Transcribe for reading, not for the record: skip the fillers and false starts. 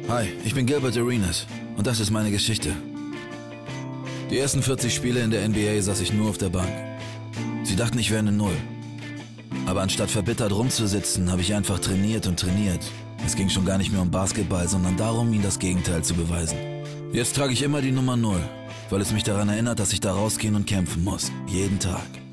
Hi, ich bin Gilbert Arenas und das ist meine Geschichte. Die ersten 40 Spiele in der NBA saß ich nur auf der Bank. Sie dachten, ich wäre eine Null. Aber anstatt verbittert rumzusitzen, habe ich einfach trainiert und trainiert. Es ging schon gar nicht mehr um Basketball, sondern darum, ihnen das Gegenteil zu beweisen. Jetzt trage ich immer die Nummer 0, weil es mich daran erinnert, dass ich da rausgehen und kämpfen muss. Jeden Tag.